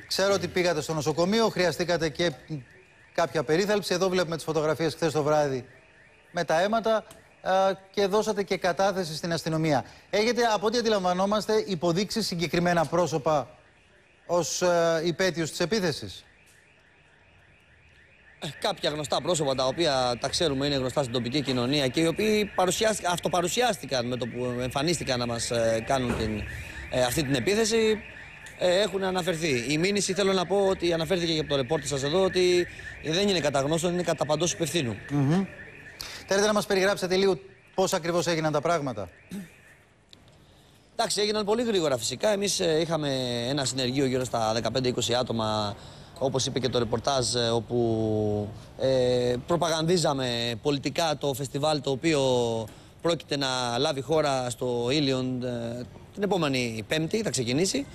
Ξέρω ότι πήγατε στο νοσοκομείο, χρειαστήκατε και κάποια περίθαλψη. Εδώ βλέπουμε τις φωτογραφίες χθες το βράδυ με τα αίματα και δώσατε και κατάθεση στην αστυνομία. Έχετε, από ό,τι αντιλαμβανόμαστε, υποδείξει συγκεκριμένα πρόσωπα ως υπαίτιους της επίθεσης? Κάποια γνωστά πρόσωπα τα οποία τα ξέρουμε, είναι γνωστά στην τοπική κοινωνία και οι οποίοι αυτοπαρουσιάστηκαν με το που εμφανίστηκαν να μας κάνουν αυτή την επίθεση, έχουν αναφερθεί. Η μήνυση, θέλω να πω, ότι αναφέρθηκε και από το ρεπόρτερ σας εδώ, ότι δεν είναι κατά γνώστων, είναι κατά παντός υπευθύνου. Θέλετε να μας περιγράψετε λίγο πώς ακριβώς έγιναν τα πράγματα? Εντάξει, έγιναν πολύ γρήγορα φυσικά. Εμείς είχαμε ένα συνεργείο γύρω στα 15-20 άτομα, όπως είπε και το ρεπορτάζ, όπου προπαγανδίζαμε πολιτικά το φεστιβάλ το οποίο πρόκειται να λάβει χώρα στο Ήλιον την επόμενη Πέμπτη, θα ξεκινήσει.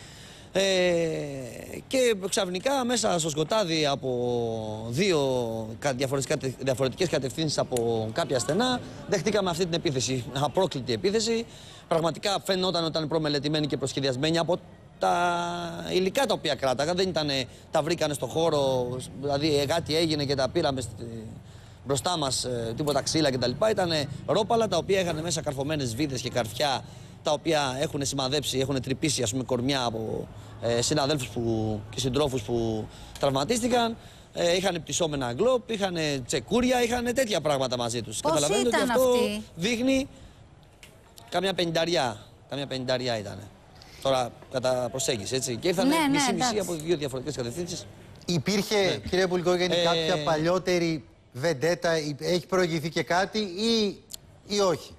Και ξαφνικά μέσα στο σκοτάδι από δύο διαφορετικές κατευθύνσεις από κάποια στενά δεχτήκαμε αυτή την επίθεση, απρόκλητη επίθεση. Πραγματικά φαινόταν ότι ήταν προμελετημένη και προσχεδιασμένη από τα υλικά τα οποία κράταγαν. Δεν ήταν, τα βρήκανε στο χώρο, δηλαδή κάτι έγινε και τα πήραμε μπροστά μας, τίποτα ξύλα κτλ. Ήταν ρόπαλα τα οποία είχαν μέσα καρφωμένες βίδες και καρφιά, τα οποία έχουν σημαδέψει, έχουν τρυπήσει, ας πούμε, κορμιά από συναδέλφους και συντρόφους που τραυματίστηκαν. Είχαν πτυσσόμενα γκλόπ, είχαν τσεκούρια, είχαν τέτοια πράγματα μαζί τους. Πώς Καταλαβαίνετε ότι ήταν αυτό αυτοί? δείχνει καμιά πενηνταριά ήταν. Τώρα κατά προσέγγιση, έτσι. Και ήρθαν μισή-μισή από δύο διαφορετικές κατευθύνσεις. Υπήρχε, κύριε Πουλικόγεννη, κάποια παλιότερη βεντέτα, έχει προηγηθεί και κάτι ή όχι?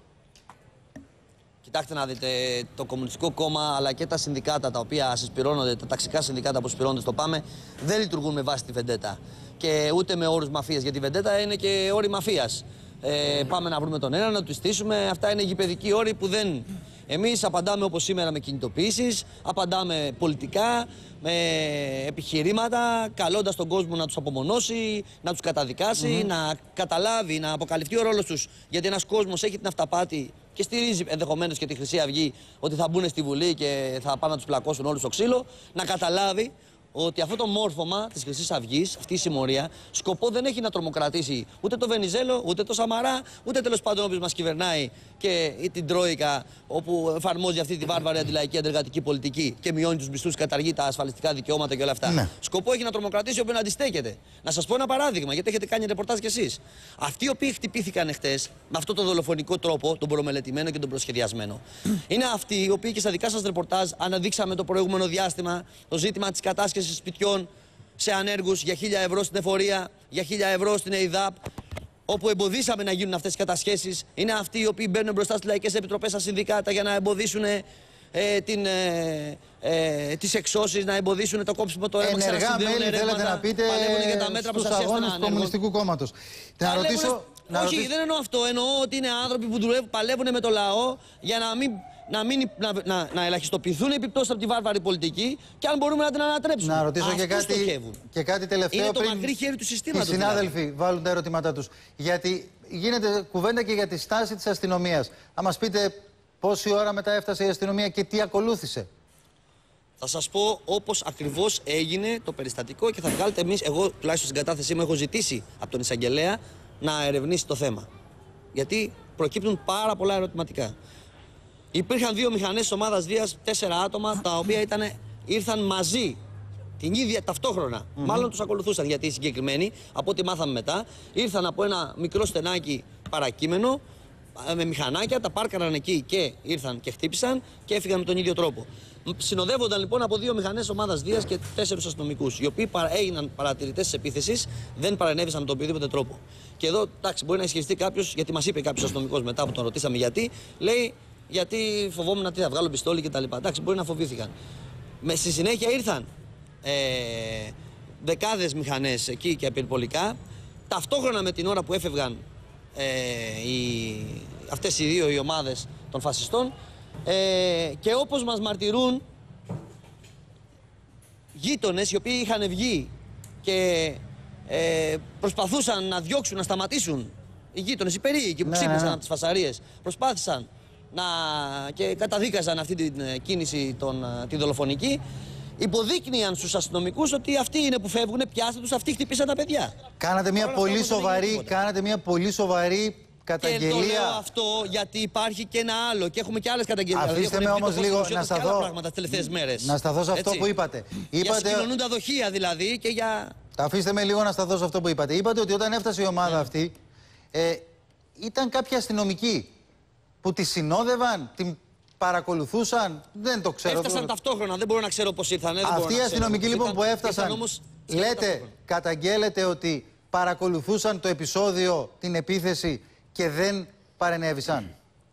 Κοιτάξτε να δείτε, το Κομμουνιστικό Κόμμα αλλά και τα συνδικάτα τα οποία συσπηρώνονται, τα ταξικά συνδικάτα που συσπηρώνονται στο ΠΑΜΕ, δεν λειτουργούν με βάση τη βεντέτα. Και ούτε με όρους μαφίας, γιατί η βεντέτα είναι και όροι μαφίας. Πάμε να βρούμε τον ένα, να του στήσουμε. Αυτά είναι γηπαιδικοί όροι που δεν. Εμείς απαντάμε όπως σήμερα με κινητοποιήσεις, απαντάμε πολιτικά, με επιχειρήματα, καλώντας τον κόσμο να τους απομονώσει, να τους καταδικάσει, να καταλάβει, να αποκαλυφθεί ο ρόλος τους. Γιατί ένας κόσμος έχει την αυταπάτη και στηρίζει ενδεχομένως και τη Χρυσή Αυγή ότι θα μπουν στη Βουλή και θα πάνε να τους πλακώσουν όλους στο ξύλο, να καταλάβει ότι αυτό το μόρφωμα της Χρυσής Αυγής, αυτή η συμμορία, σκοπό δεν έχει να τρομοκρατήσει ούτε το Βενιζέλο, ούτε το Σαμαρά, ούτε τέλος πάντων όποιος μας κυβερνάει και την Τρόικα, όπου εφαρμόζει αυτή τη βάρβαρη αντιλαϊκή αντεργατική πολιτική και μειώνει τους μισθούς, καταργεί τα ασφαλιστικά δικαιώματα και όλα αυτά. Ναι. Σκοπό έχει να τρομοκρατήσει όποιον αντιστέκεται. Να σας πω ένα παράδειγμα, γιατί έχετε κάνει ρεπορτάζ κι εσείς. Αυτοί οι οποίοι χτυπήθηκαν χτες με αυτόν τον δολοφονικό τρόπο, τον προμελετημένο και τον προσχεδιασμένο, είναι αυτοί οι οποίοι και στα δικά σας ρεπορτάζ αναδείξαμε το προηγούμενο διάστημα το ζήτημα της κατάσχεσης σπιτιών σε ανέργους για 1.000 ευρώ στην εφορία, για 1.000 ευρώ στην ΕΙΔΑΠ, όπου εμποδίσαμε να γίνουν αυτές τις κατασχέσεις. Είναι αυτοί οι οποίοι μπαίνουν μπροστά στις λαϊκές επιτροπές, στα συνδικάτα για να εμποδίσουν τις εξώσεις, να εμποδίσουν το κόψιμο το αίμα. Ενεργά μέλη θέλετε να πείτε στους αγώνες του Κομμουνιστικού Κόμματος. Όχι, δεν εννοώ αυτό. Εννοώ ότι είναι άνθρωποι που παλεύουν με το λαό για να ελαχιστοποιηθούν οι επιπτώσεις από τη βάρβαρη πολιτική και αν μπορούμε να την ανατρέψουμε. Να ρωτήσω και κάτι τελευταίο. Είναι το μακρύ χέρι του συστήματος. Οι συνάδελφοι βάλουν τα ερωτήματά τους. Γιατί γίνεται κουβέντα και για τη στάση της αστυνομίας. Θα μας πείτε πόση ώρα μετά έφτασε η αστυνομία και τι ακολούθησε? Θα σας πω όπως ακριβώς έγινε το περιστατικό και θα βγάλετε εμείς, εγώ τουλάχιστον στην κατάθεσή μου έχω ζητήσει από τον εισαγγελέα να ερευνήσει το θέμα. Γιατί προκύπτουν πάρα πολλά ερωτηματικά. Υπήρχαν δύο μηχανές της ομάδας Δίας, 4 άτομα, τα οποία ήρθαν μαζί την ίδια ταυτόχρονα. Μάλλον τους ακολουθούσαν, γιατί οι συγκεκριμένοι, από ό,τι μάθαμε μετά, ήρθαν από ένα μικρό στενάκι παρακείμενο με μηχανάκια, τα πάρκαραν εκεί και ήρθαν και χτύπησαν και έφυγαν με τον ίδιο τρόπο. Συνοδεύονταν λοιπόν από 2 μηχανές ομάδας Δίας και 4 αστυνομικούς, οι οποίοι έγιναν παρατηρητές της επίθεσης, δεν παρενέβησαν με τον οποιοδήποτε τρόπο. Και εδώ, εντάξει, μπορεί να ισχυριστεί κάποιος, γιατί μας είπε κάποιος αστυνομικός μετά που τον ρωτήσαμε γιατί, λέει γιατί φοβόμουν τι θα βγάλω πιστόλι κτλ. Εντάξει, μπορεί να φοβήθηκαν. Στη συνέχεια ήρθαν δεκάδες μηχανές εκεί και απειρπολικά, ταυτόχρονα με την ώρα που έφευγαν αυτές οι δύο οι ομάδες των φασιστών, και όπως μας μαρτυρούν γείτονες οι οποίοι είχαν βγει και προσπαθούσαν να διώξουν, να σταματήσουν, οι γείτονες, οι περίοικοι που ξύπνησαν από τις φασαρίες, προσπάθησαν και καταδίκαζαν αυτή την κίνηση τη δολοφονική. υποδείκνυαν στους αστυνομικούς ότι αυτοί είναι που φεύγουν, πιάστε τους, αυτοί χτυπήσαν τα παιδιά. Κάνατε μια πολύ σοβαρή καταγγελία. Και το λέω αυτό γιατί υπάρχει και ένα άλλο και έχουμε και άλλες καταγγελίες. Αφήστε με όμως λίγο να σταθώ. Πράγματα τις τελευταίες μέρες. Να σταθώ σε αυτό που είπατε. Για συγκοινωνούν τα δοχεία δηλαδή και για. Αφήστε με λίγο να σταθώ σε αυτό που είπατε. Είπατε ότι όταν έφτασε η ομάδα αυτή, ήταν κάποιοι αστυνομικοί που τη συνόδευαν, την παρακολουθούσαν. Δεν το ξέρω. Έφτασαν ταυτόχρονα, δεν μπορώ να ξέρω πώς ήρθαν. Αυτοί οι αστυνομικοί λοιπόν που έφτασαν, λέτε, καταγγέλλετε ότι παρακολουθούσαν το επεισόδιο, την επίθεση και δεν παρενέβησαν.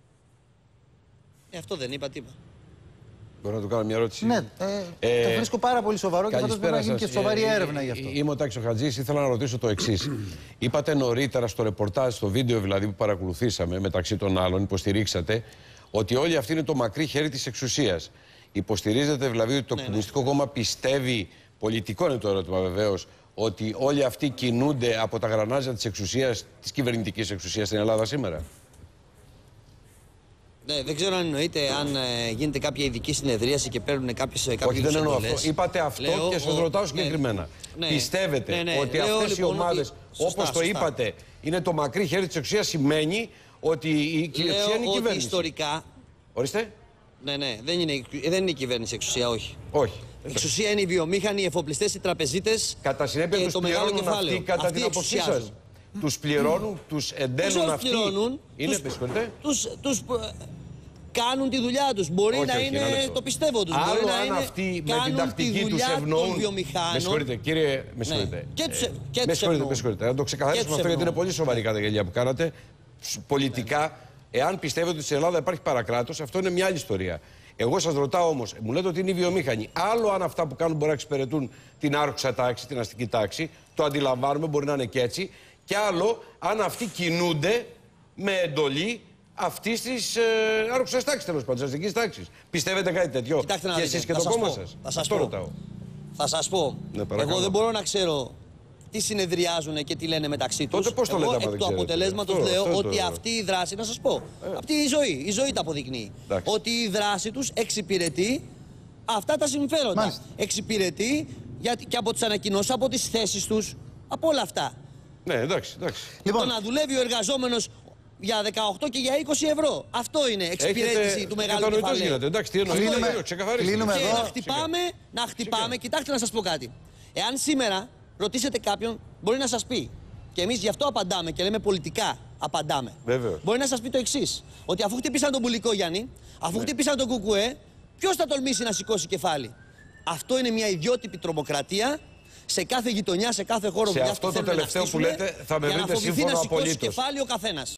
Αυτό δεν είπα, τι είπα. Μπορώ να του κάνω μια ερώτηση? Ναι, το βρίσκω πάρα πολύ σοβαρό και θα πρέπει να γίνει και σοβαρή έρευνα γι' αυτό. Είμαι ο Τάκης ο Χατζής, ήθελα να ρωτήσω το εξής. Είπατε νωρίτερα στο ρεπορτάζ, στο βίντεο δηλαδή που παρακολουθήσαμε, μεταξύ των άλλων, υποστηρίξατε ότι όλοι αυτοί είναι το μακρύ χέρι της εξουσίας. Υποστηρίζετε δηλαδή ότι το Κομμουνιστικό Κόμμα πιστεύει, πολιτικό είναι το ερώτημα βεβαίως, ότι όλοι αυτοί κινούνται από τα γρανάζια της εξουσίας, της κυβερνητικής εξουσίας στην Ελλάδα σήμερα? Ναι, δεν ξέρω αν εννοείται αν γίνεται κάποια ειδική συνεδρίαση και παίρνουν κάποιες εντολές. Όχι, δεν εννοώ αυτό. Είπατε αυτό και σας ρωτάω συγκεκριμένα. Πιστεύετε ότι αυτές οι ομάδες, όπως το είπατε, είναι το μακρύ χέρι της εξουσίας, σημαίνει ότι η εξουσία είναι η κυβέρνηση? Ιστορικά. Ορίστε. Ναι, δεν είναι η κυβέρνηση εξουσία, όχι. Όχι. Η εξουσία είναι οι βιομήχανοι, οι εφοπλιστές, οι τραπεζίτες. Κατά συνέπεια τους πληρώνουν αυτοί κατά την άποψή σας? Τους πληρώνουν, τους εντένουν αυτοί? Είναι, τους κάνουν τη δουλειά τους. Μπορεί να είναι, το πιστεύω τους. Άλλο μπορεί να αν είναι, αυτοί με την τακτική τους ευνοούν. Με συγχωρείτε, κύριε, με συγχωρείτε. Με συγχωρείτε, να το ξεκαθαρίσουμε αυτό γιατί είναι πολύ σοβαρή καταγγελία που κάνατε. Πολιτικά, εάν πιστεύετε ότι στην Ελλάδα υπάρχει παρακράτος, αυτό είναι μια άλλη ιστορία. Εγώ σας ρωτάω όμως, μου λέτε ότι είναι οι βιομήχανοι. Άλλο αν αυτά που κάνουν μπορεί να εξυπηρετούν την άρχουσα τάξη, την αστική τάξη, το αντιλαμβάνουμε, μπορεί να είναι και έτσι. Και άλλο αν αυτοί κινούνται με εντολή αυτή τη άρχουσα τάξη, τέλος πάντων, τη αστική τάξη. Πιστεύετε κάτι τέτοιο? Κοιτάξτε, και εσείς και το κόμμα σας? Θα σας πω. Εγώ δεν μπορώ να ξέρω τι συνεδριάζουν και τι λένε μεταξύ τους. Τότε πώς το λέτε, εκ του αποτελέσματος λέω ότι αυτή η δράση, να σας πω, αυτή η ζωή τα αποδεικνύει. Ότι η δράση τους εξυπηρετεί αυτά τα συμφέροντα. Μάλιστα. Εξυπηρετεί και από τις ανακοινώσεις, από τις θέσεις τους, από όλα αυτά. Ναι, εντάξει. Λοιπόν, να δουλεύει ο εργαζόμενος για 18 και για 20 ευρώ. Αυτό είναι εξυπηρέτηση του μεγάλου κεφαλαίου. Εντάξει, τι εννοεί, κλείνουμε και εδώ. να χτυπάμε. Κοιτάξτε να σας πω κάτι. Εάν σήμερα ρωτήσετε κάποιον, μπορεί να σας πει, και εμείς γι' αυτό απαντάμε και λέμε πολιτικά απαντάμε. Βέβαιος. Μπορεί να σας πει το εξής, ότι αφού χτυπήσαν τον Πουλικό Γιάννη, αφού χτυπήσαν τον Κουκουέ, ποιος θα τολμήσει να σηκώσει κεφάλι? Αυτό είναι μια ιδιότυπη τρομοκρατία. Σε κάθε γειτονιά, σε κάθε χώρο δουλειάς που θέλουν να στήσουν, θα με βρείτε σύμφωνο απολύτως. Για να φοβηθεί να σηκώσει κεφάλι ο καθένας.